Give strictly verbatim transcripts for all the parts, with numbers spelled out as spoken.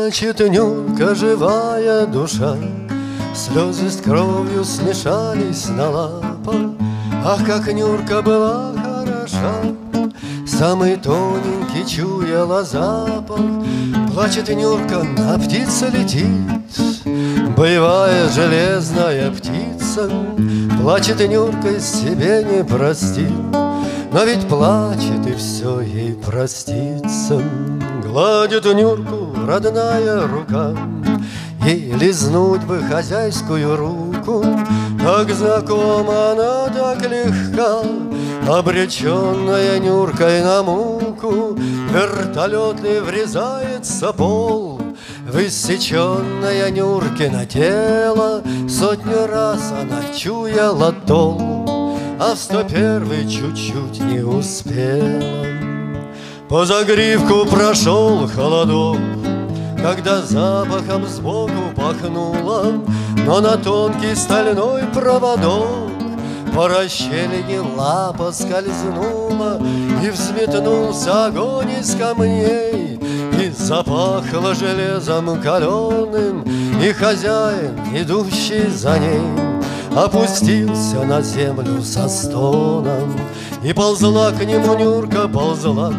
Плачет Нюрка, живая душа, слезы с кровью смешались на лапах. Ах, как Нюрка была хороша, самый тоненький чуяла запах. Плачет Нюрка, а птица летит, боевая железная птица. Плачет Нюрка, себе не простит, но ведь плачет, и все ей простится. Гладит Нюрку родная рука, ей лизнуть бы хозяйскую руку. Так знакома она, так легка, обреченная Нюркой на муку. Вертолет ли врезается пол в иссеченное Нюркино тело. Сотню раз она чуяла тол, а в сто первый чуть-чуть не успела. По загривку прошел холодок, когда запахом сбоку пахнуло, но на тонкий стальной проводок по расщелине лапа скользнула, и взметнулся огонь из камней, и запахло железом каленым, и хозяин, идущий за ней, опустился на землю со стоном. И ползла к нему Нюрка, ползла,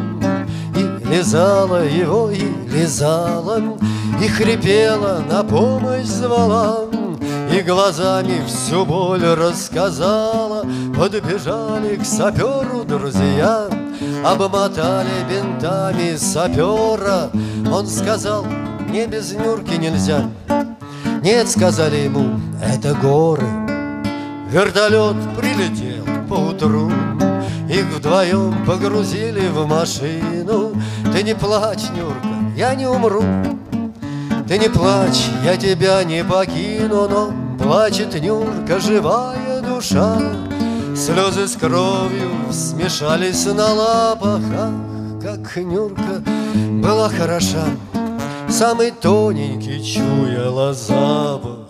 и лизала его, и лизала, и хрипела, на помощь звала, и глазами всю боль рассказала. Подбежали к саперу друзья, обмотали бинтами сапера. Он сказал, мне без Нюрки нельзя. Нет, сказали ему, это горы. Вертолет прилетел поутру, их вдвоем погрузили в машину. Ты не плачь, Нюрка, я не умру. Ты не плачь, я тебя не покину. Но плачет Нюрка, живая душа, слезы с кровью смешались на лапах. Ах, как Нюрка была хороша, самый тоненький чуяла запах.